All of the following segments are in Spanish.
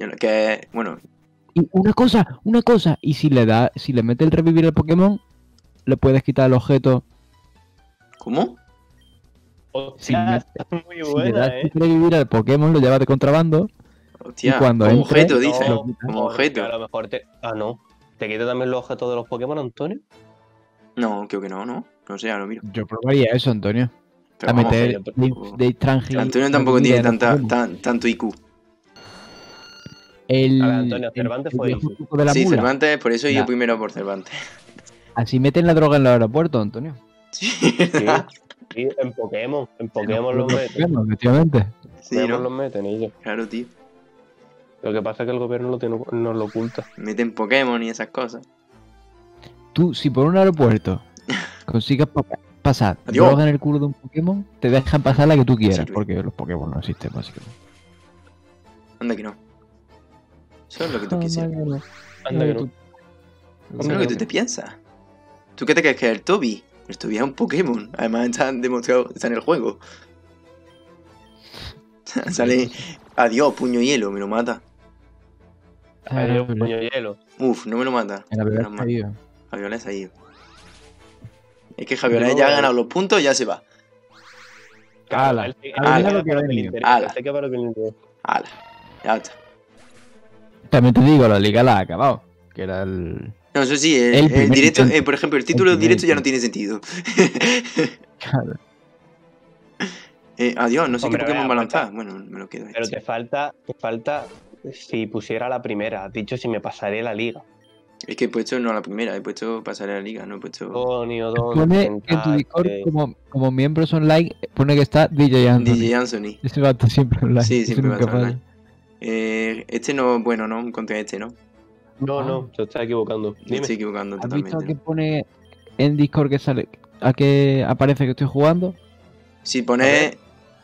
Que, bueno, Y una cosa, y si le metes el revivir al Pokémon, le puedes quitar el objeto. ¿cómo? Hostia, está muy Si le buena, das el revivir al Pokémon, lo llevas de contrabando. Hostia, Y cuando como entre, objeto, dice. lo quitas. Como porque objeto. a lo mejor te... Ah, no. ¿Te quita también los objetos de los Pokémon, Antonio? No, creo que no, ¿no? No sé, ahora lo miro. Yo probaría eso, Antonio. Pero A vamos, meter yo tampoco. de Strange. Antonio tampoco tiene tanto IQ. A ver, Antonio, Cervantes fue viejo IQ. truco de la Sí, mula. Cervantes, por eso yo Ya. primero por Cervantes. Así meten la droga en los aeropuertos, Antonio. Sí, Sí, sí, en Pokémon los meten. Bueno, efectivamente. sí, Pokémon ¿no? los meten ellos. Claro, tío. Lo que pasa es que el gobierno nos lo oculta. Meten Pokémon y esas cosas. Tú, si por un aeropuerto consigues pasar Adiós. droga en el culo de un Pokémon, te dejan pasar la que tú quieras, Sí, porque los Pokémon no existen, básicamente. Anda que no. Eso es lo que tú quisieras. Anda que no. Eso es lo que tú te piensas. ¿Tú qué te crees que es el Toby? El Toby es un Pokémon. Además está demostrado, está en el juego. Sale, adiós, puño hielo, me lo mata. Adiós, puño hielo. Uf, no me lo mata. En la verdad Menos mal. está ahí. Javiola se ha ido. Es que Javiola ya ha ganado los puntos y ya se va. Ala. Él se Ala. queda para lo que le interesa, Ala. él se queda para lo que le interesa. Hala, ya está. También te digo, la liga la ha acabado. Que era el. No, eso sí, El el primer directo, intento. por ejemplo, el título El primer directo ya no intento. tiene sentido. Claro. Adiós, no sé Hombre, qué Pokémon vea, va a lanzar. Bueno, me lo quedo. Pero te falta si pusiera la primera. Has dicho si me pasaré la liga. Es que he puesto no la primera, he puesto pasar a la liga, no he puesto Antonio, Pone en tu Discord como miembros online, pone que está DJ Anthony. DJ Anthony. Ese va a estar siempre online. Sí, ese siempre va a nunca estar falla. Este no, bueno, no encontré este, ¿no? No, se está equivocando. Me Dime. estoy equivocando ¿Has visto totalmente. que pone en Discord que sale, a que aparece que estoy jugando? Si pones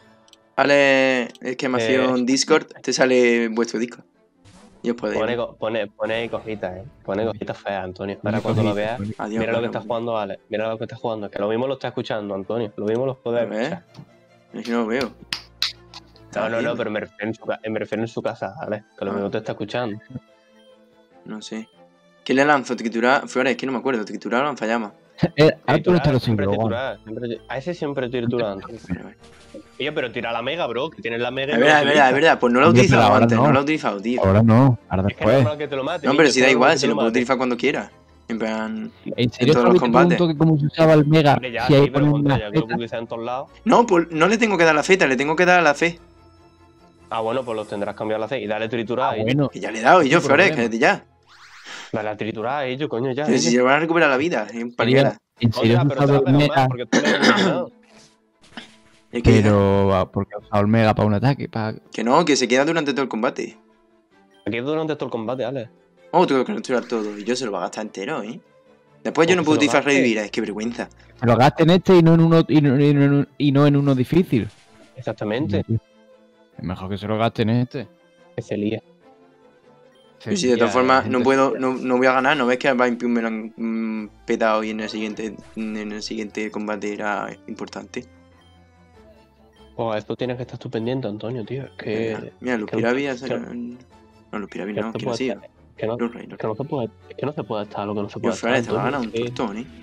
exclamación Discord, te sale vuestro Discord. Y os podéis. Pone ahí cositas, Pone cositas feas, Antonio. Ahora cuando lo veas, Adiós. mira lo que bueno, está jugando Ale. Mira lo que está jugando. Que lo mismo lo está escuchando, Antonio. Lo mismo lo A puedes ver. escuchar. Es que no lo veo. No, pero me refiero en su casa, Ale. Que lo mismo te está escuchando. No sé. ¿Qué le lanzo? ¿Triturar? Flores, es que no me acuerdo. ¿Triturar o lanzallamas? Arturo está lo siempre seguro, triturar. A ese siempre triturar, Antonio. Oye, pero tira la mega, bro. Que tienes la mega. Es verdad, es verdad, es verdad. Pues no lo he Hombre, pero utilizado ahora antes, no no. lo he utilizado, tío. Ahora no, ahora Es que es después. normal que te lo mate. No, pero niño, si es da normal igual, que si te lo puedo mate. utilizar cuando quiera. En plan. ¿En serio todos los te combates. pregunto que cómo se usaba el Mega? Hombre, ya, Si ahí sí, pero pone cuando una ya que lo Z. publicas en todos lados. No, pues no le tengo que dar la Z, le tengo que dar a la C. Ah, bueno, pues los tendrás cambiado a la C. Y dale triturar a ellos. Bueno, Que ya le he dado, y yo, Sin Flores, problema. que ya. Dale a triturar a ellos, coño, ya. Pero si se van a recuperar la vida, en panera. en serio Oiga, has pero te usado va a el pegar más Mega, porque tú eres eliminado. Es que, pero porque has usado el Mega para un ataque, para... que no, que se queda durante todo el combate. Aquí es durante todo el combate, Ale. Oh, tengo que capturar todo. Y yo se lo va a gastar entero, ¿eh? Después yo no Pues puedo que se lo utilizar gaste. revivir, es que vergüenza. Se lo gaste en este y no en uno, y no en uno difícil. Exactamente. Es mejor que se lo gaste en este. Que se lía. Pero si de todas Ya, formas gente no puedo, se- no voy a ganar, ¿no ves que al Vimpium me lo han petado y en el siguiente combate era importante? Oh, esto tienes que estar tú pendiente, Antonio, tío. Es que. Mira, los que- Piravias que- no, los Piravias no, que que no no se sí. puede que no, Los Rey, los que no se puede, es que no se puede estar lo que no se puede Dios, Flores, te va a ganar un Antonio. turtón, ¿eh?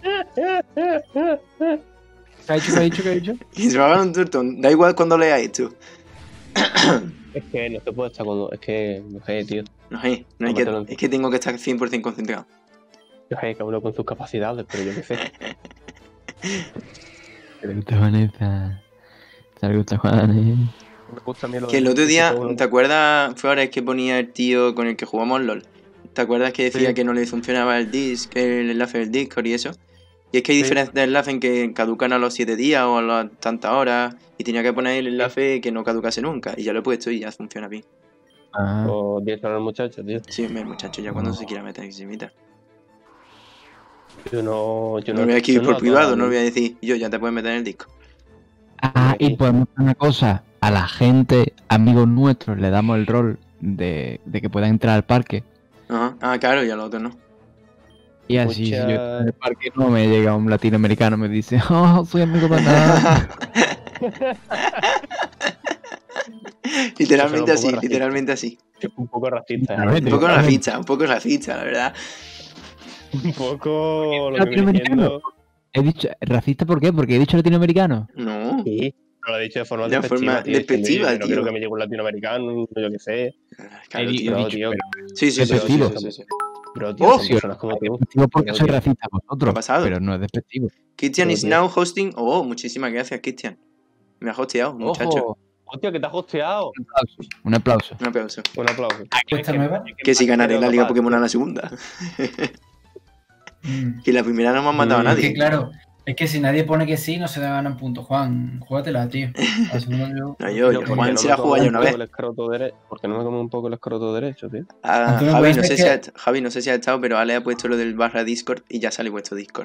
¿Qué ha dicho? ¿Qué ha dicho? ¿Qué ha dicho? Y se va a ganar un turtón, da igual cuando lea esto. Es que no se puede estar cuando. Es que. No sé, tío. No sé, no hay Tómatelo. es que tengo que estar 100% concentrado. Yo sé que uno con sus capacidades, pero yo qué sé. Que le gusta Vanessa. Que le gusta Juan, Me gusta a mí lo Que el de- otro día, uno- ¿te acuerdas, Flores, que ponía el tío con el que jugamos LOL? ¿Te acuerdas que decía Sí. que no le funcionaba el enlace del Discord y eso? Y es que hay Sí. diferentes enlaces en que caducan a los 7 días o a las tantas horas y tenía que poner el enlace que no caducase nunca. Y ya lo he puesto y ya funciona bien. Ah, O 10 horas muchachos, tío. Sí, hombre, muchacho, ya cuando No. se quiera meter, que se meta. Yo no. No lo voy a escribir yo por no privado, acabo no lo de- voy a decir, yo ya te puedes meter en el disco. y podemos hacer una cosa. A la gente, amigos nuestros, le damos el rol de que puedan entrar al parque. Ajá. Ah, claro, y a los otros no. Y así, Mucha- si yo estoy en el parque, no me llega un latinoamericano y me dice, oh, soy amigo de nada. Literalmente Eso así, es un poco literalmente así. Un poco racista. Claramente. Un poco la ficha, la verdad. Un poco lo que viene Latinoamericano. siendo... He dicho, ¿racista por qué? Porque he dicho latinoamericano. No. Sí, pero lo he dicho de forma De despectiva, forma tío, diciendo, despectiva, "Oye, no tío". quiero que me llegue un latinoamericano, yo qué sé. Claro, He tío. Pero, dicho, tío, pero Sí, sí, sí, sí, despectivo. sí, sí, sí. pero, tío, ¡Oh! son personas como tú. Digo porque Pero, soy tío, racista a ¿Qué ha vosotros, pasado? pero no es despectivo. Christian Pero, is tío. now hosting. Oh, muchísimas gracias, Christian. Me ha hosteado, muchacho. ¡Ojo! ¡Hostia, que te has hosteado! Un aplauso. Un aplauso. Un aplauso. Un aplauso. ¿Esta nueva? Que si ganaré la Liga capaz, Pokémon tío. a la segunda. Mm. Que la primera no hemos matado a Es que nadie. claro, es que si nadie pone que sí, no se ganan puntos. Juan, júgatela, tío. A la segunda yo. No, yo, Tío, ¿por Juan qué no se me la como juega ya un una poco vez. el escroto ¿Por qué no me como un poco el escroto derecho, tío? Ah, Antonio, Javi, puede no ser sé si que- Javi, no sé si ha estado, pero Ale ha puesto lo del barra Discord y ya sale vuestro Discord.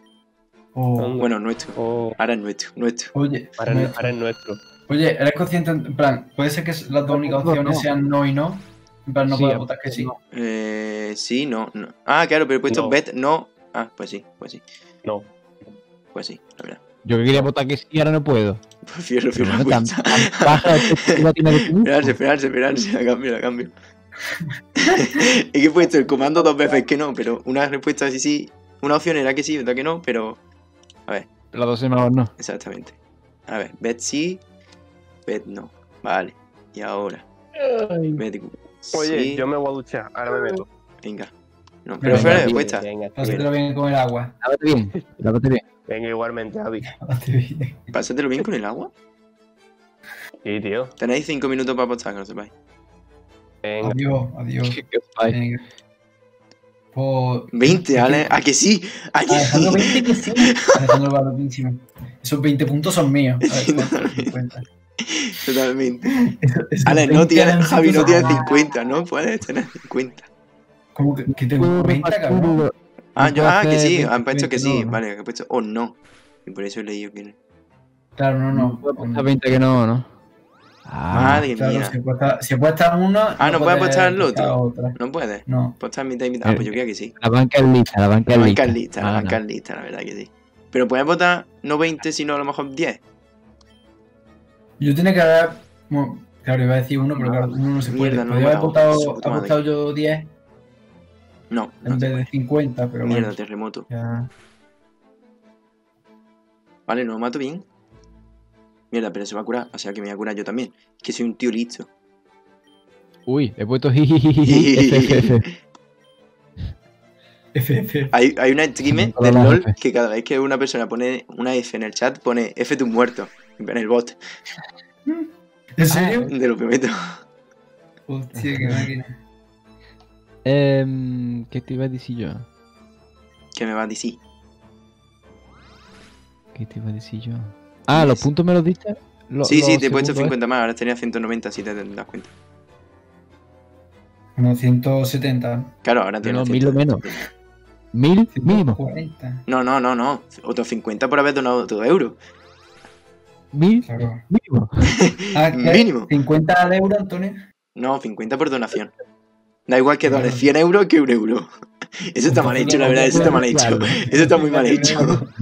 Oh, Bueno, nuestro. Oh, Ahora es nuestro. oye, ahora es nuestro. oye, ¿eres consciente? En plan, puede ser que las dos únicas No, opciones no. sean no y no. En plan, no Sí, puedes votar que sí. no. Sí, no. Ah, claro, pero he puesto No. bet, no. Ah, pues sí. No. Pues sí, la verdad. Yo que quería votar que sí, ahora no puedo. Prefiero Pero la no tan vuelta. baja de perspectiva tiene que tener. Esperarse. La cambio. Es que he puesto el comando dos veces que no, pero una respuesta así sí. Una opción era que sí, otra que no, pero. A ver, Las dos semanas no. exactamente. A ver, bet sí, bet no. Vale. Y ahora. Bet Oye, sí. yo me voy a duchar, ahora me meto. Venga. No, pero fue la respuesta. Venga, Pásatelo bien con el agua. Lávate bien. venga, igualmente, Javi. Pásate bien. Pásatelo bien con el agua. Sí, tío. Tenéis 5 minutos para apostar, que lo sepáis. Venga. Adiós. Qué guay. Venga. Pues, 20, Ale. ¿A que sí? ¿A que Alejandro, sí? 20 que sí. Alejandro va loquísimo. Esos 20 puntos son míos. A ver, ¿cuántos? 50. Totalmente. Esos Ale, 20 no tiene, eran Javi no tiene 50. 50, no puedes tener 50. ¿Cómo que tengo 90, cabrón? Que sí, han puesto que sí, 20, no, ¿no? vale, he puesto oh no. Y por eso he leído que no. Claro, no. Puedo apostar 20 que no, ¿no? Madre Claro, mía. si apuestas uno. Ah, no puedes apostar al apostar otro. otra. No puedes. No. Apostar mitad y mitad. Ah, pues yo creo que sí. La banca es lista, la banca La es banca lista. es lista, la Ah, banca no. es lista, la verdad que sí. Pero puedes votar no 20, sino a lo mejor 10. Yo tenía que haber. Bueno, claro, iba a decir uno, pero claro, uno no se puede. Mierda, no he Podría haber votado. Su apostado, puta madre. apostado yo 10 No, no en se vez de puede. 50, pero Mierda, bueno. terremoto. Ya. Vale, no lo mato bien. Mierda, pero se va a curar. O sea que me voy a curar yo también. Es que soy un tío listo. Uy, he puesto jijijiji. FF. Hay una streamer Todas del las LOL F. que cada vez que una persona pone una F en el chat, pone F tus muertos. En el bot. ¿En serio? Te lo prometo. Hostia, qué máquina. ¿Qué te iba a decir yo? Que me va a decir. ¿Qué te iba a decir yo? Ah, ¿los puntos me los diste? Sí, los te he puesto segundos, 50 más. Ahora tenía 190 si te das cuenta. Como 170. Claro, ahora tienes No, 1000 o 170. menos. ¿1000 mínimo? 140. No. Otros 50 por haber donado otro euro. ¿1000 Claro. mínimo? Ah, ¿qué? Mínimo. 50 al euro, Antonio. No, 50 por donación. Da igual que dones Claro. 100 euros que un euro. Eso está mal hecho, la verdad. Eso está mal hecho. Eso está muy mal hecho.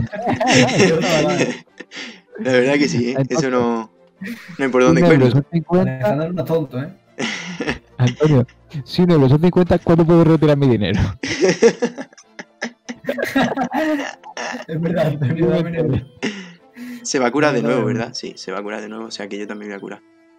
La verdad que sí, ¿eh? Eso no hay por dónde Un euro cogerlo. son 50. Alejandro no es tonto, ¿eh? Antonio, si un euro son 50, ¿cuándo puedo retirar mi dinero? Es verdad, Antonio, dame un euro. Se va a curar de No, nuevo, no. ¿verdad? Sí, se va a curar de nuevo. O sea que yo también me voy a curar.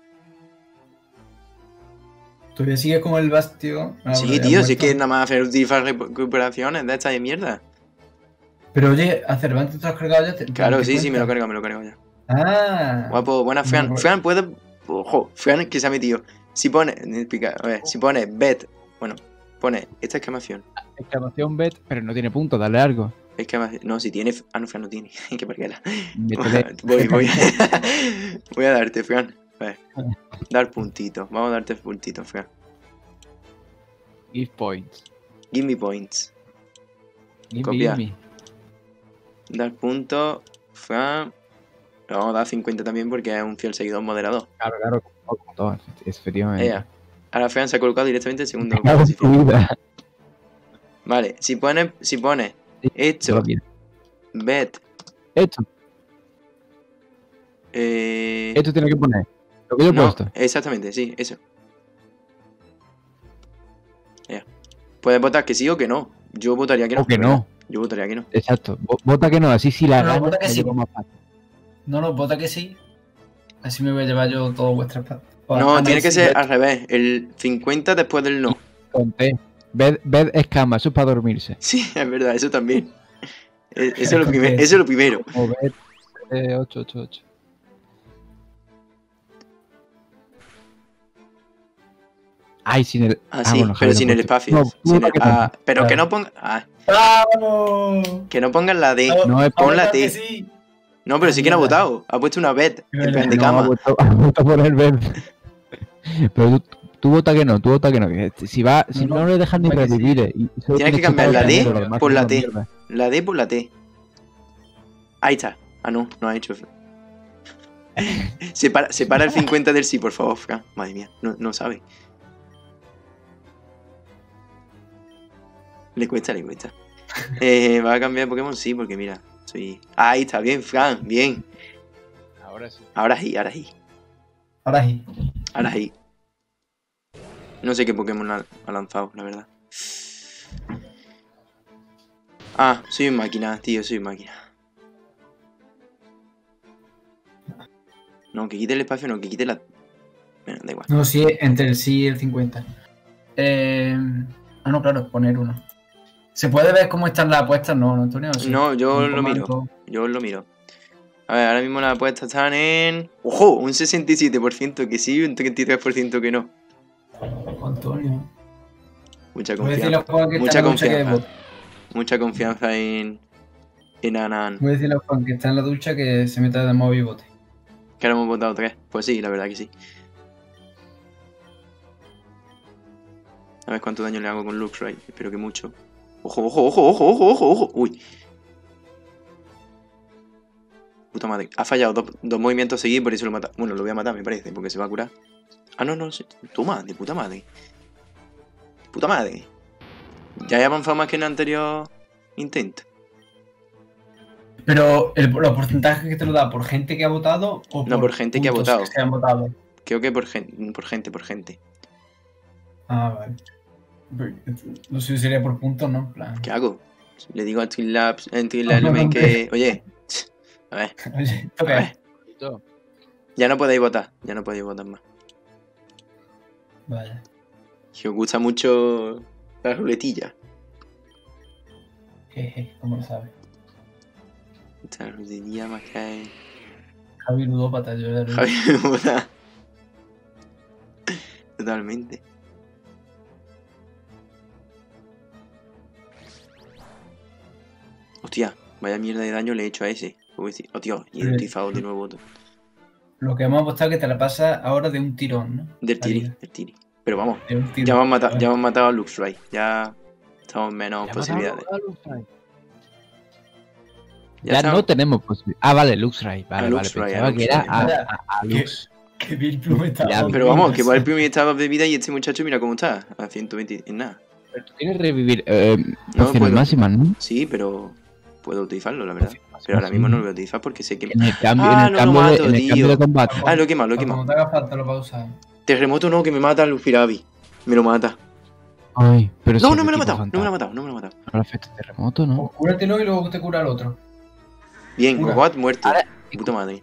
Todavía sigues con el bastión. Ah, Sí, bueno, ya tío, has si es que muerto. nada más hacer utilizar recuperaciones de estas de mierda. Pero oye, a Cervantes te has cargado ya. Claro, ¿te sí, me lo cuenta? cargo ya. Ah. Guapo, buena No, Fran. pues- Fran, puedes. Ojo, Fran que se ha metido. Si pone. A ver, si pone bet. Bueno, pone esta exclamación. Exclamación bet, pero no tiene puntos, dale algo. Exclamación. No, si tiene. Ah, no, Fran no tiene. Qué parguela. Métele. Voy. Voy a darte, Fran. A ver. Dar puntitos. Vamos a darte puntitos, Fran. Give points. Give me points. Give Copia. me. Dar puntos. Fran. Le vamos a dar 50 también porque es un fiel seguidor moderador. Claro, como todo, efectivamente. Ea. Ahora Fran se ha colocado directamente en segundo. Cago en tu posición. vida. Vale, si pone esto, Mira, bet, Esto tiene que poner Lo que yo he No, puesto. exactamente, sí, eso. Ya. Puedes votar que sí o que no. Yo votaría que no. O que la verdad. no. Yo votaría que no. Exacto. Vota que no, así si la No, gana, vota que me sí. llevo más fácil. No, vota que sí. Así me voy a llevar yo todas vuestras partes. No, tiene que ser al revés. El 50 después del no. Conté. Ved escama, eso es para dormirse. Sí, es verdad, eso también. Eso es lo Conté primero. eso. Eso es lo primero. O ved 888. Ay, sin el. Ah, sí, bueno, pero Javi lo sin ha el puesto. espacio. No, Sin vota el- que ah, no. pero que Claro. no ponga. ¡Vamos! Que no pongan la D. No, es Pon la Vota T. que sí. No, pero sí que no ha Mierda. votado. Ha puesto una bet. En plan de No, cama. ha vuelto a poner verde. Pero tú vota que no, tú vota que no. Que si No, no le dejan ni vota que sí. revivir. Y solo Tienes que quitar cambiar la el D primero, lo demás por son la una T. mierda. La D por la T. Ahí está. Ah, no ha hecho. Separa el 50 del sí, por favor, Fran. Madre mía, no sabe. Le cuesta. ¿Va a cambiar de Pokémon? Sí, porque mira, soy. Ahí está, bien, Fran, bien. Ahora sí. Ahora sí. Ahora sí. No sé qué Pokémon ha lanzado, la verdad. Ah, soy un máquina, tío, soy un máquina. No, que quite el espacio, no, que quite la. Bueno, da igual. No, sí, entre el sí y el 50. No, claro, poner uno. ¿Se puede ver cómo están las apuestas? No, Antonio. ¿Sí? No, yo Un lo miro. comando. Yo lo miro. A ver, ahora mismo las apuestas están en. ¡Ojo! Un 67% que sí y un 33% que no. Antonio. Mucha Voy a decirle a confianza. Juan que Mucha está en la ducha que confianza. vote. Mucha confianza en Anan. Voy a decirle a Juan que está en la ducha que se meta de móvil y vote. Que ahora hemos votado 3. Pues sí, la verdad que sí. A ver cuánto daño le hago con Luxray. Espero que mucho. ¡Ojo! Uy. Puta madre. Ha fallado dos movimientos seguidos, por eso lo mata. Bueno, lo voy a matar, me parece, porque se va a curar. Ah, no. Toma, de puta madre. Puta madre. Ya he avanzado más que en el anterior intento. Pero los porcentajes que te lo da, ¿por gente que ha votado o No, por gente que ha puntos votado. se han votado? Creo que por gente. Ah, vale. No sé si sería por puntos, ¿no? En plan. ¿Qué hago? Le digo a Twinlabs, que. Oye. A ver. Oye, ¿esto A qué es? ver. Ya no podéis votar más. Vaya. Que os gusta mucho la ruletilla. Jeje, ¿cómo lo sabes? Esta ruletilla más que hay. Javi ludópata, yo ya lo Javi me vota. Totalmente. Hostia, vaya mierda de daño le he hecho a ese. Oh, tío, y he utilizado de nuevo otro. Lo que hemos apostado es que te la pasas ahora de un tirón, ¿no? Del tiri. Pero vamos, De un tirón. ya hemos matado a Luxray. Ya estamos en menos posibilidades. Ya está. no tenemos posibilidades. Ah, vale, Luxray. Vale, A vale. Luxray, Pensaba a que era Luxray. a Lux. Qué bien plumeta. Ya, Pero vamos, que va el primer estado de vida y este muchacho mira cómo está. A 120 en nada. Pero tú tienes revivir No opciones puedo. máximas, ¿no? Sí, pero puedo utilizarlo, la verdad. Pero ahora mismo no lo voy a utilizar porque sé que. En el cambio, Ah, en el no lo cambio, mato, en el tío. cambio de combate. Ah, lo he quemado. Como te haga falta lo vas a usar. Terremoto no, que me mata Lufirabi. Me lo mata. Ay, pero No, sí, no me lo ha tipo matado. No me lo ha matado. Ahora efecto terremoto, ¿no? Pues cúratelo y luego te cura el otro. Bien, Cura. Gogot muerto. Ahora- Puta madre.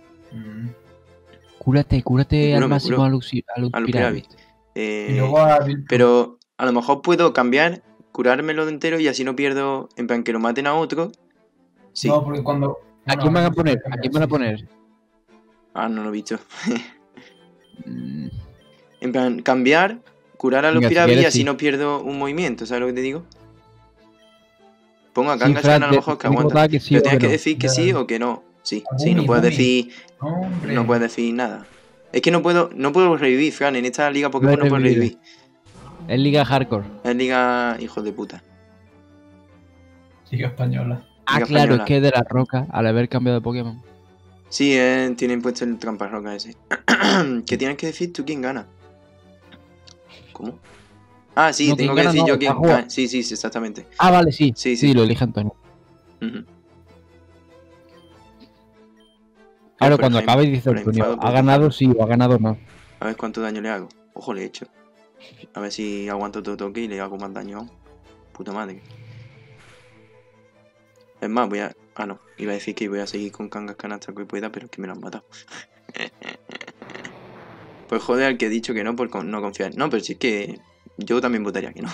Cúrate Me al curo. máximo a A Lux Lufirabi. Y luego a Bill. Pero a lo mejor puedo cambiar, curármelo de entero y así no pierdo. En plan, que lo maten a otro. Sí. No, porque cuando. ¿A quién van a poner? ¿A quién van a poner? Ah, no lo he visto. Mm, En plan, cambiar, curar a Venga, si Lufirabi y quieres, así sí. no pierdo un movimiento. ¿Sabes lo que te digo? Pongo a Sí, Kangaskhan Fran, a lo mejor que tengo que aguanta. votar que sí Pero o tienes que que no. decir que Ya. sí o que no. Sí, A sí, no Gumi, puedes Gumi. decir. Hombre. No puedes decir nada. Es que no puedo revivir, Fran. En esta liga Pokémon no puedo revivir. revivir. Es Liga Hardcore. Es liga hijos de puta. Liga española. Ah, Liga claro, española. es que de la roca, al haber cambiado de Pokémon. Sí, tienen puesto el trampas roca ese. ¿Qué tienes que decir tú quién gana? ¿Cómo? Ah, sí, No, tengo quién que gana decir no, yo quién. está jugando. Sí, exactamente. Ah, vale, sí. Sí, Sí, sí. lo elige Antonio. Ujú. Ahora, por cuando ejemplo, acabe dice por Antonio, enfado, ¿ha por ganado enfado. sí o ha ganado no? A ver cuánto daño le hago. Ojo, le he hecho. A ver si aguanto todo toque y le hago más daño aún. Puta madre. Es más, voy a... Ah, no. Iba a decir que voy a seguir con Kangaskhan hasta que pueda, pero es que me lo han matado. Pues joder al que he dicho que no por no confiar. No, pero si es que yo también votaría que no.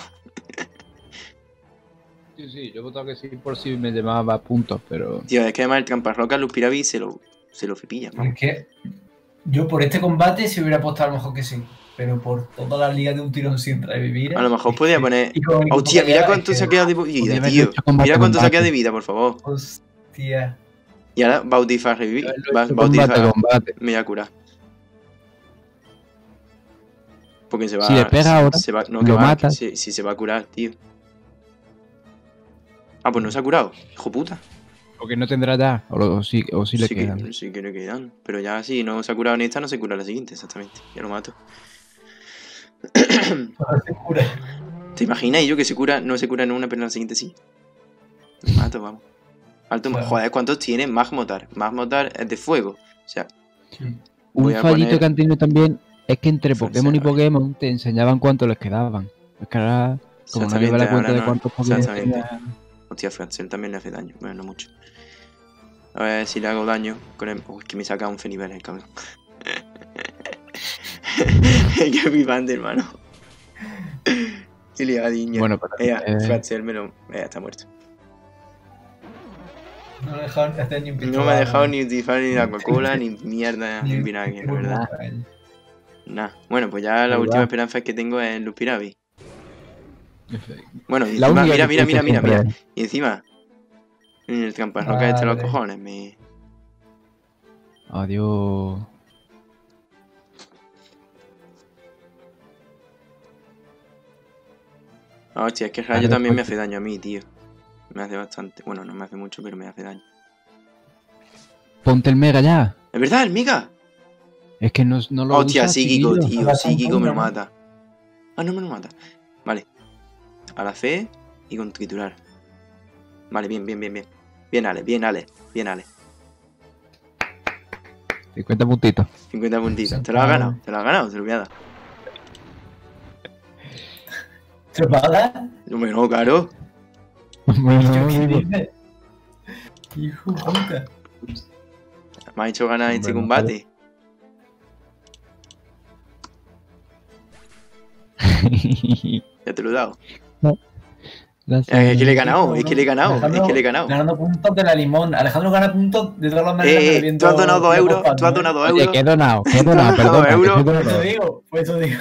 Sí, yo he votado que sí por si me llamaba puntos, pero... Tío, es que además el Tramparroca, Luz Piravi se lo cepilla. Es que yo por este combate si hubiera apostado a lo mejor que sí. Pero por toda la liga de un tirón sin revivir. A lo mejor podía poner... Y con el equipo Hostia, que mira lleva, cuánto es se ha que- quedado de Podría vida, haberlo tío. hecho combate, Mira cuánto se ha quedado de combate. vida, por favor. Hostia. Y ahora Bautifa revivir. Combate, Bautifa combate. me voy a curar. Porque se va... Si le pega ahora, se va, no, lo que va, mata. si se va a curar, tío. Ah, pues no se ha curado. Hijo puta. Porque no tendrá ya, o sí le quedan. Sí que le quedan. Pero ya si no se ha curado en esta, no se cura en la siguiente, exactamente. Ya lo mato. ¿Te imaginas? Y yo que se cura, no se cura en una, pero en la siguiente sí. Lo mato, vamos. Alto, Claro. joder, ¿cuántos tiene? Magmotar. Magmotar es de fuego. O sea, Un voy a fallito poner... que han tenido también es que entre Pokémon y Falsear. Pokémon te enseñaban cuánto les quedaban. Es que ahora, como no lleva la Exactamente, cuenta ahora de no. cuántos Pokémon Exactamente. tenía, Hostia, Fraxel también le hace daño. Bueno, no mucho. A ver si le hago daño con el... Uy, es que me saca un Fenivel el cabrón. Qué pipante, hermano. Y liadiña. Bueno, pero Fraxel me lo... está muerto. No me ha dejado ni hacer ni un No me ha pistola, dejado ¿no? ni utilizar ni la Coca-Cola, ni mierda Ni en un- vinagre, ni la un- verdad. Nah. Bueno, pues ya la Ahí última va. esperanza que tengo es Luz Piravi. Bueno, y la encima, única mira. que siempre- Y encima... En el tramparroca este los Madre. cojones, me... Adiós. Ah, hostia, es que el rayo Vale, también me pues. hace daño a mí, tío. Me hace bastante. Bueno, no me hace mucho, pero me hace daño. Ponte el Mega ya. ¿Es verdad, el Miga? Es que no lo Hostia, usas, psíquico, chiquillo. tío. Ahora Psíquico me lo ¿no? mata. Ah, no me lo mata. Vale. A la C y con triturar. Vale, bien. Bien, Ale. 50 puntitos. 50 puntitos. Te lo has ganado, te lo voy a dar. ¿Te lo pagas? Hombre, no, claro. Bueno, ¿Qué digo, dices? Hijo de puta. Me ha hecho ganar este Hombre, no, combate. Ya te lo he dado. Gracias. Es que le he ganado, es que le he ganado. Ganando puntos de la limón. Alejandro gana puntos de todas las maneras. Tú has donado 2 euros. Tú has donado 2 Oye, euros. que he donado, Tú has donado perdona. euros. que he Por donado. eso digo, por eso digo.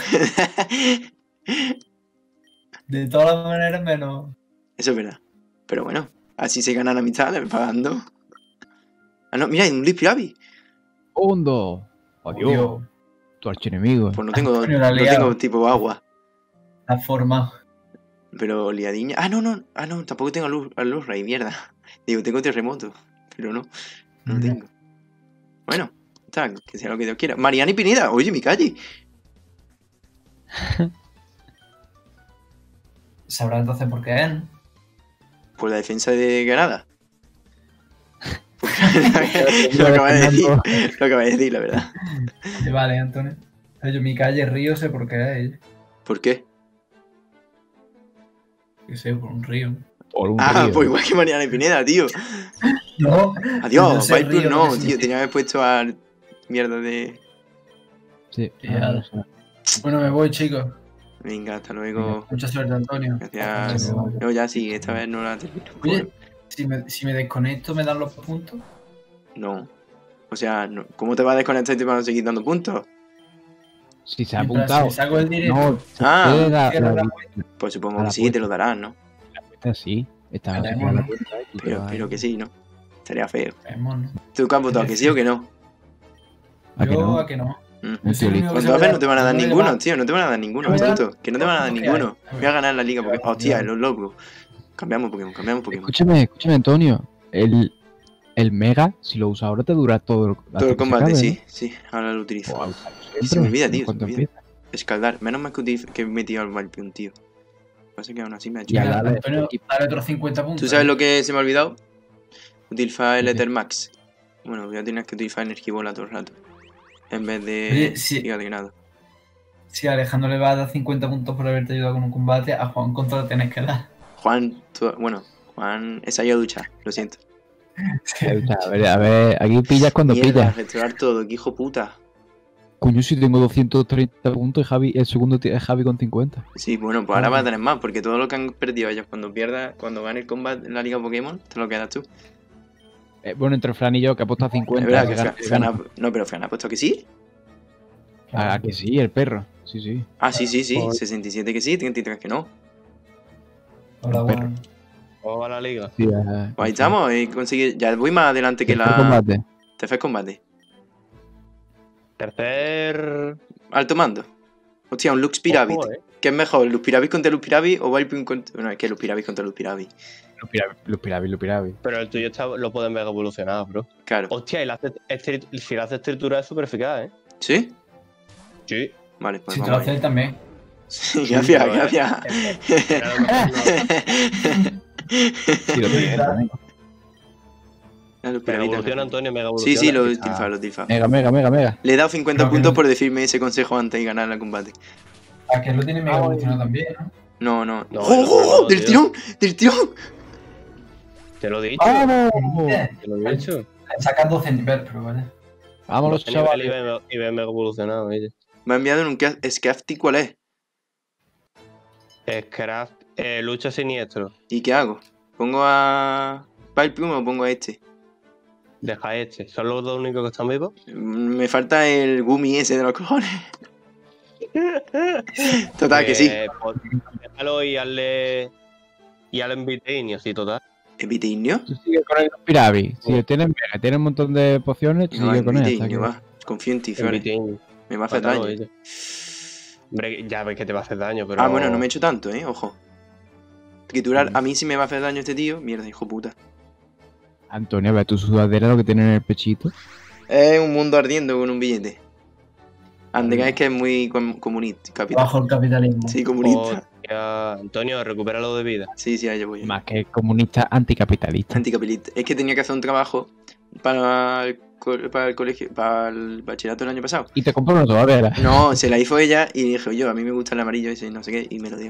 De todas las maneras, menos. Eso es verdad. Pero bueno, así se ganan amistades pagando. Ah, no, mira, hay un Luis Piravi. Hondo. Adiós. Dios, Tu archienemigo. Pues no tengo, Antonio, la has no liado. tengo tipo agua. la forma. Pero liadiña. Ah, no. Tampoco tengo a luz Rey, mierda. Digo, tengo terremoto. Pero no tengo. Bueno, está, que sea lo que Dios quiera. Mariana y Pineda, oye, mi calle. Sabrá entonces por qué es. Por la defensa de Granada. Lo acaba de decir, la verdad. Vale, Antonio. Yo mi calle río sé por qué es. ¿Por qué? Que sé, por un río. Por un Ah, río. pues igual que Mariana y Pineda, tío. No. Adiós, sé Viper río, no, ¿qué tío. significa? Tenía que haber puesto a mierda de. Sí. Ya. no sé. Bueno, me voy, chicos. Venga, hasta luego. Mucha suerte, Antonio. Gracias. No, ya sí, esta vez no la termino. Oye, si me desconecto, ¿me dan los puntos? No. O sea, no. ¿Cómo te vas a desconectar y te van a seguir dando puntos? Si se ha Mientras apuntado. si saco el directo, No, se Ah, puede dar cierra la la Pues supongo A que la sí, puerta. te lo darán, ¿no? cuenta, sí. Está Vale, cerrada bueno. la cuenta y tú te vas Pero ahí. que sí, ¿no? Estaría feo. vemos, ¿no? ¿Tú qué has votado? ¿Que sí o que no? ¿A que Yo no? a que no. Mm. Un tío listo. Pues entonces no te van a dar ninguno, tío. No te van a dar ninguno, Me dan- absoluto. Que no te van a dar ¿Cómo que ninguno. hay? Voy a ganar la liga porque. Me dan- Hostia, los locos. Cambiamos Pokémon. Escúchame, Antonio. El Mega, si lo usas ahora, te dura todo Todo el combate, sí. Ahora lo utilizo. Y se me olvida, tío, se me olvida. Escaldar. Menos mal que he metido al Valpion, tío. Pasa que aún así me ha hecho. Ya, Mira, dale, Antonio, equipo. dale otros 50 puntos. ¿Tú sabes lo que se me ha olvidado? Utilizar el ¿Qué? Ether Max. Bueno, voy a tener que utilizar energibola todo el rato. En vez de Oye, sí. hígado de nada. Si a Alejandro le va a dar 50 puntos por haberte ayudado con un combate, a Juan contra lo tienes que dar. Juan, Juan, esa ya ducha, lo siento. A ver, aquí pillas cuando Mierda, pillas. restaurar todo, que hijo puta. Coño, si tengo 230 puntos y Javi, el segundo es Javi con 50. Sí, bueno, pues ahora vas a tener más, porque todo lo que han perdido ellos cuando gane el combate en la Liga Pokémon, te lo quedas tú. Bueno, entre Fran y yo, que apuesta 50. Es verdad que que gana. no, pero Fran ha puesto que sí. Ah, que sí, el perro. Sí, sí. Ah, sí, Joder. 67 que sí, 33 que no. Hola, Juan. ¿Cómo va la liga? Sí, Pues ahí estamos, y conseguí. Ya voy más adelante que Tercer la. combate. Tercer combate. Tercer. Alto mando. Hostia, un Lux Piravit. Ojo, ¿Qué es mejor, Lux Piravit contra Lux Piravit o Vileplume contra. Bueno, es que Lux Piravit contra Lux Piravit. Los pirabi. Pero el tuyo lo pueden ver evolucionado, bro. Claro. Hostia, y si lo haces triturar es súper eficaz, ¿eh? ¿Sí? Sí. Vale, pues Si te lo vamos. haces también. Sí, gracias, pero, gracias. Pero a lo mejor no. Sí, lo tiene también. A Lux Mega Piravit evoluciona, también. Antonio, mega Sí, evoluciona. sí, lo he Está- utilizado, lo he utilizado. Mega. Le he dado 50 Creo que puntos no. por decirme ese consejo antes y ganar el combate. A que lo tiene mega evolucionado también, ¿no? No. No, ¡Oh, el otro oh, no, del tío. tirón! ¡Del tirón! Te lo he dicho. ¡Vamos! Te lo he dicho. Sacas 12 niveles, pero vale. Vámonos, Nivel chavales. y ve mega evolucionado, oye. Me ha enviado en un Scrafty, ¿cuál es? Scraft, lucha siniestro. ¿Y qué hago? ¿Pongo a Vileplume o pongo a este? Deja este. ¿Son los dos únicos que están vivos? Me falta el Gumi ese de los cojones. Total, que sí. Pues, déjalo y hazle. Y hazle Invitainio, sí, total. ¿Eviteinio? Tú sigue con el pirabi. Si tienes mega, tienes un montón de pociones, No, sigue con él. hasta Eviteinio, que- va. Confío en ti, Fiore. Invitainio. Me va a hacer Mátalo, daño. oye. Hombre, ya ves que te va a hacer daño, pero. Ah, bueno, no me he hecho tanto, ojo. Triturar, a mí sí me va a hacer daño este tío. Mierda, hijo puta. Antonio, ve tu sudadera lo que tiene en el pechito. Es un mundo ardiendo con un billete. Andega es que es muy comunista, capital. Bajo el capitalismo. Sí, comunista. Hostia, Antonio, recupéralo de vida. Sí, ahí yo voy. Más que comunista, anticapitalista. Anticapitalista. Es que tenía que hacer un trabajo para el colegio, para el bachillerato el año pasado. Y te compró una sudadera. No, se la hizo ella y dije, yo, a mí me gusta el amarillo ese, no sé qué, y me lo dio.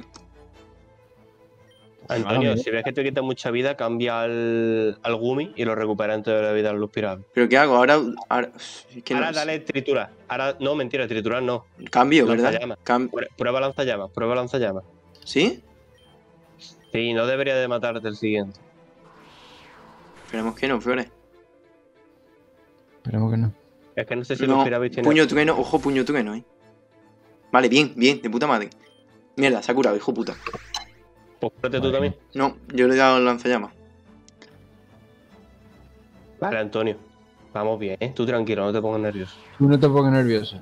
Antonio, Vale. si ves que te quita mucha vida, cambia al Gumi y lo recupera antes de la vida a los piratas. ¿Pero qué hago? Ahora es que Ahora no, dale triturar. Ahora, no, mentira, triturar no. cambio, ¿verdad? Lanzallamas. Cam- Prueba lanzallamas. ¿Sí? Sí, no debería de matarte el siguiente. Esperemos que no, Fiore. Esperemos que no. Es que no sé si No, los piratas tienen. puño trueno, ojo, puño trueno, Vale, bien, de puta madre. Mierda, se ha curado, hijo puta. Pues cúrate tú también. No, yo le he dado el lanzallamas. Vale, Antonio. Vamos bien, ¿eh? Tú tranquilo, no te pongas nervioso. Tú no te pongas nervioso.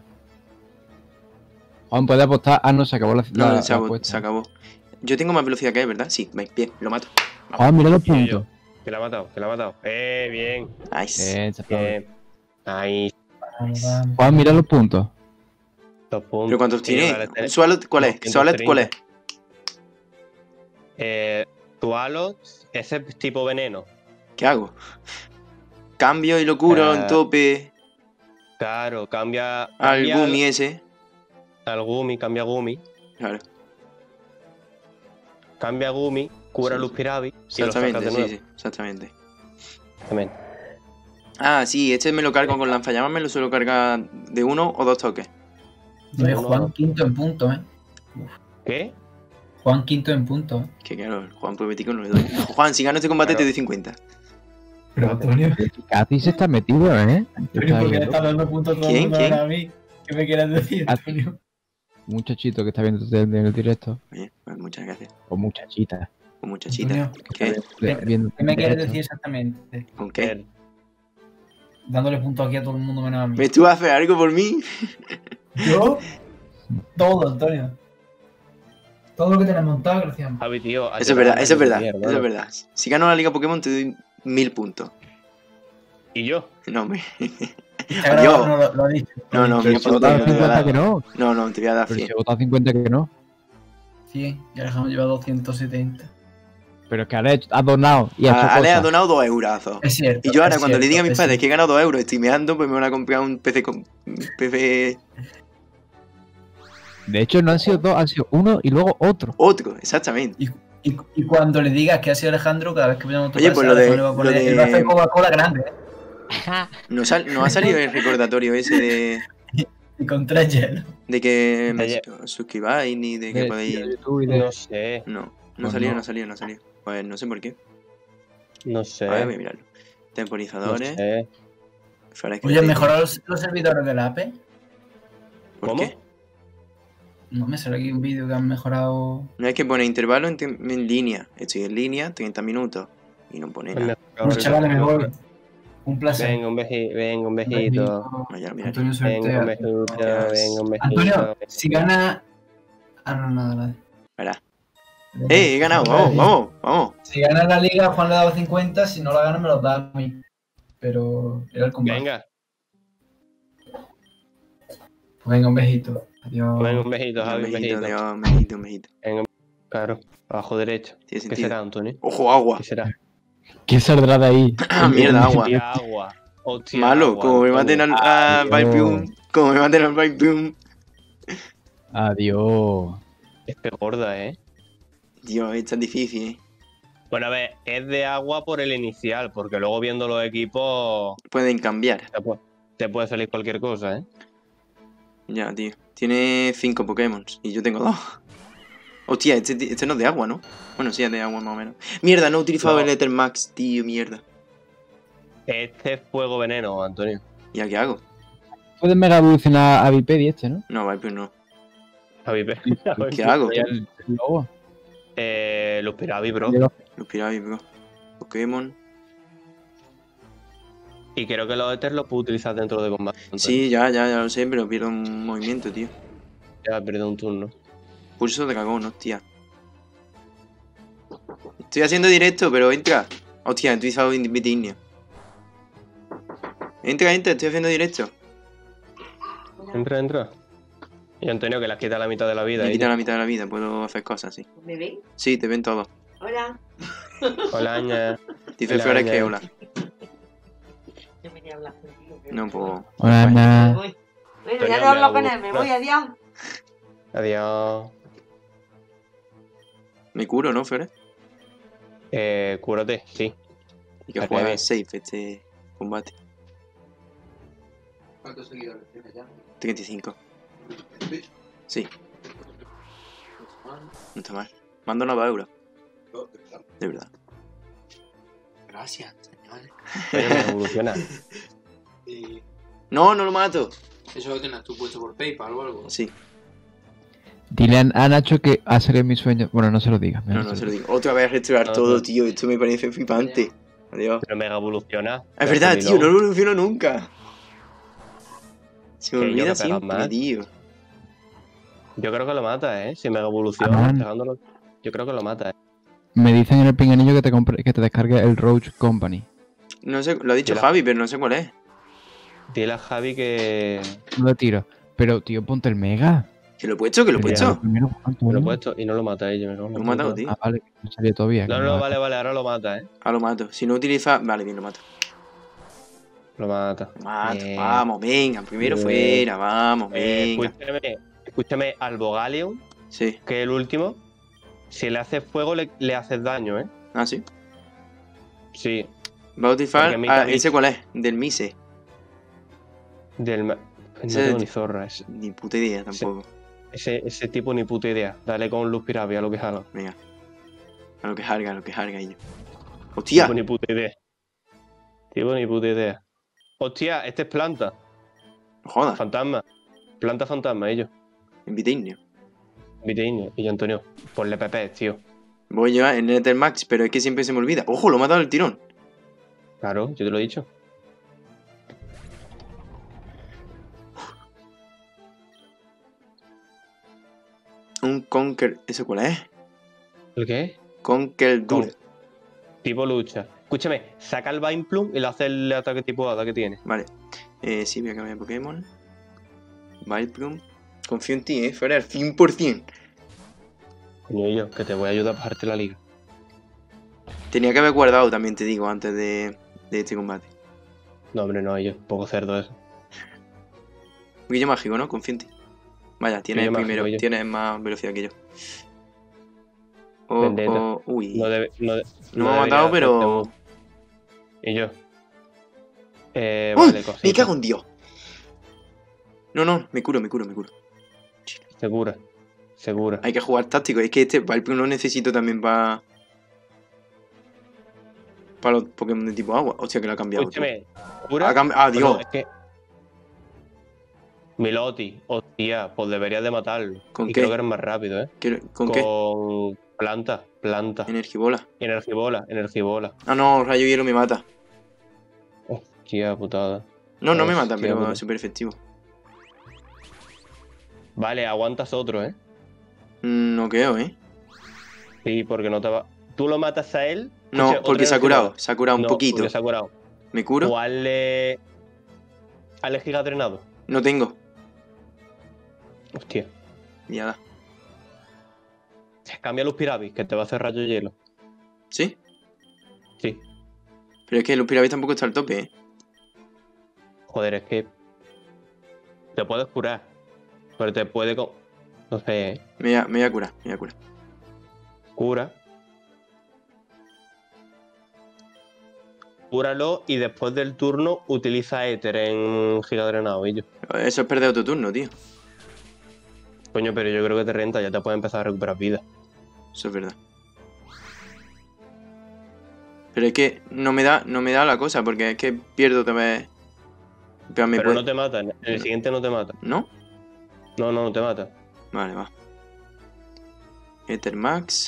Juan, ¿puede apostar? Ah, no, se acabó la No, se, apuesta. se acabó. Yo tengo más velocidad que él, ¿verdad? Sí, bien, lo mato. Juan, mira los Y yo. puntos. Que la ha matado. Bien. Nice. Se aplaude. Bien. Ahí, Juan, mira los puntos. 2 puntos. ¿Pero cuántos Sí, tiene? vale, ¿Sualet cuál es? 230. ¿Sualet cuál es? Tu halo, ese es tipo veneno. ¿Qué hago? Cambio y lo curo en tope Claro, cambia al Gumi ese. al Gumi, cambia Gumi. Claro, Cambia Gumi, cura Sí, Luz Piravi y lo sacas exactamente, de sí, nuevo. sí, exactamente. También. Ah, sí, este me lo cargo con lanzallamas, me lo suelo cargar de 1 o 2 toques. No es Juan quinto en punto, ¿Qué? Juan quinto en punto, Que claro, Juan Poético no le doy. Juan, si gano este combate Claro. te doy 50. Pero Antonio, Casi se está metido, ¿eh? Antonio, ¿por qué le estás dando puntos todo el ¿Quién? mundo ¿Quién? ahora a mí? ¿Qué me quieres decir, Ah, Antonio? Un muchachito que está viendo en el directo. Oye, pues muchas gracias. O muchachita. O muchachita. Antonio, ¿Qué? Viendo ¿Qué me en quieres directo. decir exactamente? ¿Con qué? Dándole puntos aquí a todo el mundo menos a mí. ¿Me tú vas a hacer algo por mí? ¿Yo? Todo, Antonio. Todo lo que tenés montado, gracias. Javi, tío. Eso es verdad, eso es verdad, Mierda, eso es verdad. Si gano la Liga Pokémon te doy 1000 puntos. ¿Y yo? No, me... Está grabado, no lo ha dicho. No, Pero mira, si he votado no te voy a 50 dar. que no. No, te voy a dar Pero si 100. he votado 50 que no. Sí, ya Alejandro lleva 270. Pero es que Ale ha donado y ha hecho Ale ha cosas. donado 2 eurazos. Es cierto. Y yo ahora es cuando le diga a cierto, mis es padres que he cierto. ganado 2 euros streameando, pues me van a comprar un PC un PC De hecho, no han sido dos, han sido uno y luego otro. otro, exactamente. Y cuando le digas que ha sido Alejandro, cada vez que veamos tu Oye, casa, pues lo de- Alejandro va a poner lo de- el vaso de Coca-Cola grande, ¿eh? No ha salido el recordatorio ese Y con 3 hielos. de que me Oye. suscribáis ni de que De podéis. YouTube y de- No sé, No Pues salió, no. no salió, no salió. Pues no sé por qué. no sé. A ver, voy a mirarlo. No Temporizadores. sé. Fuera Oye, ¿han mejorado los servidores de la APE? ¿Por ¿Cómo? qué? No me sale aquí un vídeo que han mejorado. No hay que poner intervalo en línea. Estoy en línea, 30 minutos. Y no pone nada. Pues chavales, me voy. Un placer. Venga, un besito. Vaya, mira. Antonio Venga, un sortea. besito. Gracias. Venga, un Antonio, besito. si gana. Ah, no, nada. Verá. He ganado! ¡Vamos! Si gana la liga, Juan le ha dado 50. Si no la gana, me los da a mí. Pero era el combate. Venga, Pues venga, un besito. Adiós. venga, un besito, Javi, un besito. Dios, un besito. Claro, abajo derecho. Tiene ¿Qué sentido. será, Antonio? ¡Ojo, agua! ¿Qué será? ¿Qué saldrá de ahí? Ah, mierda, agua. Hostia, agua. Hostia, Malo, agua, como me maten Antonio. al Adiós. Vibe. Como me maten al Vibe. Adiós. Es que gorda, ¿eh? Dios, esto es difícil, ¿eh? Bueno, a ver, es de agua por el inicial, porque luego viendo los equipos Pueden cambiar. te puede salir cualquier cosa, ¿eh? Ya, tío. Tiene 5 Pokémon y yo tengo 2. Hostia, este no es de agua, ¿no? Bueno, sí, es de agua más o menos. Mierda, no he utilizado No. el Ether Max, tío, mierda. Este es fuego veneno, Antonio. ¿Y a qué hago? Puede mega evolucionar a Vipedi este, ¿no? No, Viper no. Javi, ¿Qué hago? Y el lobo. Los Piravi, bro. Los Piravis, bro. Pokémon. Y creo que los Ether los puedo utilizar dentro de combate. Antonio. Sí, ya lo sé, pero pierdo un movimiento, tío. Ya he perdido un turno. Pulso de cagón, hostia. Estoy haciendo directo, pero entra. Hostia, he utilizado Invitignio. Entra, estoy haciendo directo. Entra. Y Antonio, que las quita la mitad de la vida. Me ¿eh? quita la mitad de la vida, puedo hacer cosas, sí. ¿Me ven? Sí, te ven todos. Hola. Hola, Aña. Dice Hola, Flores Aña. que hola. Yo venía a hablar contigo. No, pues. Hola, Me Ana. voy. Bueno, Antonio, ya no hablo me con hago- él. Me voy, adiós. Adiós. Me curo, ¿no, Flores? Cúrate, sí. Y que Al juegue revés. safe este combate. ¿Cuántos seguidores tienes ya? 35. Sí, Ah, no está mal. Mando 9 euros, no, de verdad. de verdad. Gracias, señores. Antonio, me evoluciona. Y No, no lo mato. eso lo tienes tú puesto por PayPal o algo. Sí, Dile a Nacho que ha salido mi sueño. Bueno, no se lo digas. no se lo digo. Otra vez restaurar No, todo, no. tío. Esto me parece flipante. Adiós. Pero mega evoluciona. Es verdad, tío, no lo evoluciono nunca. Se me Que yo olvida que pegas siempre, más. tío. Yo creo que lo mata, ¿eh? Si mega evoluciona, Ah. pegándolo. Yo creo que lo mata, ¿eh? Me dicen en el pinganillo que te descargue el Roach Company. No sé, lo ha dicho Mira. Javi, pero no sé cuál es. Dile a Javi que No lo tiro. Pero, tío, ponte el mega. Que lo he puesto, que lo he Mira, puesto. Primero, ¿cuánto, lo he no? puesto y no lo mata ella. Me cago en la Lo he matado, puta. tío. Ah, vale, que no salió todavía. No, que no, me vale, ahora lo mata, ¿eh? Ah, lo mato. Si no utiliza. Vale, bien, lo mato. Lo mata. Lo mato. Bien. Vamos, venga. Primero Bien. fuera, vamos, venga. Escúchame al Bogalion, Sí. que es el último. Si le haces fuego, le haces daño, ¿eh? Ah, sí. Sí. Va a utilizar. Porque Mika Ah, ese cuál es. Del Mise. No Ese tengo de- ni zorra. Ni puta idea tampoco. Ese tipo ni puta idea. Dale con luz pirabia a lo que jala. Venga. A lo que jarga, ello. ¡Hostia! Tipo ni puta idea. Tipo ni puta idea. Hostia, este es planta. No jodas. Fantasma. Planta fantasma, ellos. Invitignio. Viteño. Y yo, Antonio, ponle PP, tío. Voy a llevar el Nether Max, pero es que siempre se me olvida. ¡Ojo! Lo he matado al tirón. Claro, yo te lo he dicho. Un Conquer. ¿Ese cuál es? ¿El qué? Conquer Dur. Tipo lucha. Escúchame, saca el Vine Plum y le hace el ataque tipo hada que tiene. Vale. Sí, voy a cambiar de Pokémon. Vileplume. Confío en ti, fuera al 100%. Coño, yo, que te voy a ayudar a bajarte la liga. Tenía que haber guardado también, te digo, antes de este combate. No, hombre, no, yo. Poco cerdo eso. Guillo mágico, ¿no? Confía en ti. Vaya, tienes Guillo mágico, primero, Guillo. tienes más velocidad que yo. Vendetta. Uy. No, debe, no, No me ha matado, pero... Y yo. ¡Uy! Vale, ¡Me cosita. cago en Dios! No, me curo. Segura. Segura. Hay que jugar táctico. Es que este Valpyun lo necesito también para los Pokémon de tipo agua. Hostia, que lo ha cambiado. Tú. Escúchame. ¿Cura? Dios. No, es que... Miloti, hostia, pues deberías de matarlo. ¿Con y qué? creo que eres más rápido, ¿eh? ¿Con qué? Con planta. Energibola. Energibola. Ah, no, rayo hielo me mata. Hostia putada. No me mata, Hostia, pero puta. es súper efectivo. Vale, aguantas otro, ¿eh? No creo, ¿eh? Sí, porque no te va... ¿Tú lo matas a él? No, Escucha, porque otra se ha curado. energibola. Se ha curado un No, poquito. porque se ha curado. ¿Me curo? O hazle giga drenado. No tengo. Hostia. Ya da. Cambia los pirabis, que te va a hacer rayo hielo. ¿Sí? Sí. Pero es que los Piravis tampoco está al tope, ¿eh? Joder, es que... Te puedes curar. Pero te puede... No sé, ¿eh? Me voy a curar. Cura. Cúralo y después del turno utiliza éter en giga drenado, ello. Eso es perder otro turno, tío. Coño, pero yo creo que te renta, ya te puedes empezar a recuperar vida. Eso es verdad. Pero es que no me da la cosa, porque es que pierdo otra vez. Pero Pero no te mata, en el siguiente no te mata. ¿No? No te mata. Vale, va. Ether Max.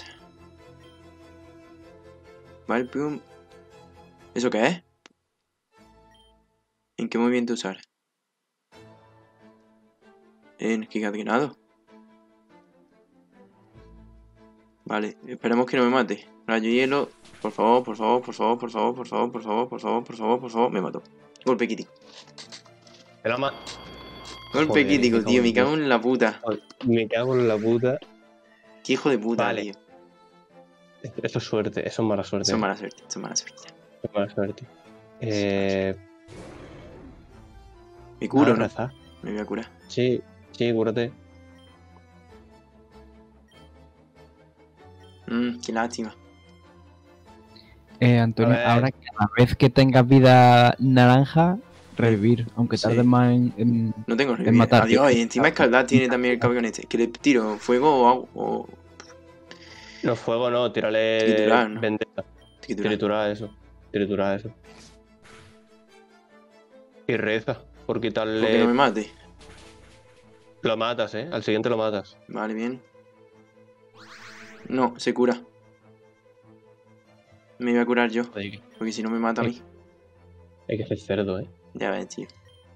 Valpyun. ¿Eso qué es? ¿En qué movimiento usar? En Giga Drenado. Vale, esperemos que no me mate. Rayo hielo. Por favor. Me mató. Golpe crítico. Te la Golpe Joder, crítico, me cago tío. en Me cago Dios. en la puta. Me cago en la puta. Qué hijo de puta, Vale. tío. Eso es suerte, eso es mala suerte. Eso es mala suerte, eso es mala suerte. Eso es mala suerte. Me curo, ¿no? rezar. Me voy a curar. Sí, cúrate. Qué lástima. Antonio, A ver. ahora cada vez que tengas vida naranja, revivir, aunque Sí. tardes más en... No tengo Es revivir. matarte. Adiós, y encima escaldar tiene también el campeón este. Que le tiro fuego o agua o No, fuego no, tírale Triturar, ¿no? vendetta. triturar. Triturar eso. Y reza, por quitarle... Porque no me mate. Lo matas, al siguiente lo matas. Vale, bien. No, se cura. Me voy a curar yo, Hay porque si no me mata a mí. que ser cerdo, Ya ves, tío.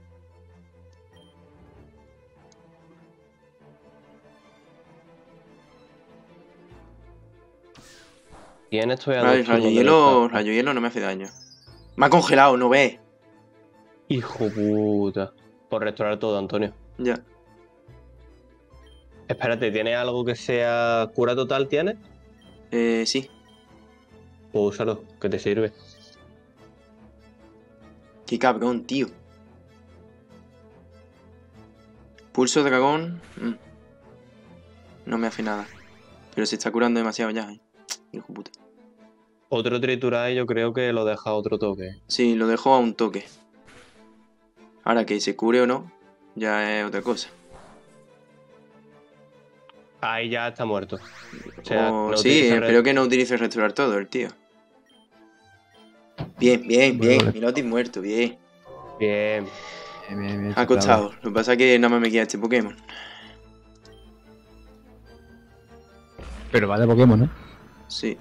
Tienes todavía Vale, dos turnos de rayo hielo no me hace daño. Me ha congelado, ¿no ves? Hijo puta. Por restaurar todo, Antonio. Ya. Espérate, ¿tienes algo que sea cura total? ¿Tienes? Sí. Pues úsalo, que te sirve. Qué cabrón, tío. Pulso dragón. No me hace nada. Pero se está curando demasiado ya, Hijo de puta. Otro triturar yo creo que lo deja a otro toque. Sí, lo dejo a un toque. Ahora que se cure o no, ya es otra cosa. Ahí ya está muerto. O sea, no sí, utiliza espero que no utilice restaurar todo el tío. Bien. Vale. Milotis muerto, bien. Bien. Bien, Ha costado. Lo que pasa es que nada más me queda este Pokémon. Pero va de Pokémon, ¿no? Sí.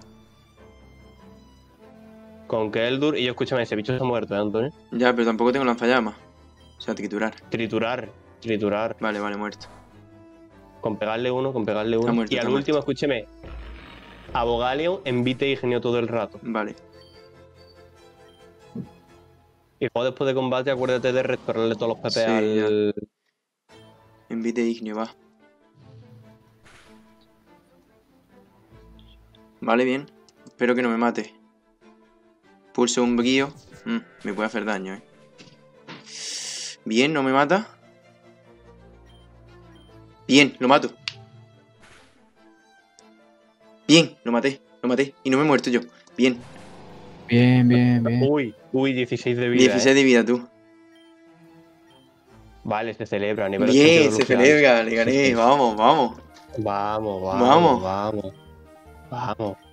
Con Keldur, y yo escúchame, ese bicho está muerto, Antonio? Ya, pero tampoco tengo lanzallamas. O sea, triturar. Triturar. Vale, muerto. Con pegarle uno. Está muerto, Y al está último, escúcheme. Abogalion, envite y genio todo el rato. Vale. Y luego después de combate, acuérdate de restaurarle todos los PP Sí, al. Envite ignio, va. Vale, bien. Espero que no me mate. Pulso umbrío. Me puede hacer daño, Bien, no me mata. Bien, lo mato. Bien, lo maté. Y no me he muerto yo. Bien. Bien. Uy, 16 de vida. 16 de vida, tú. Vale, se celebra. Nivel Bien, 82 se Luciano. celebra. Le gané. Sí. Vamos. Vamos. Vamos. Vamos.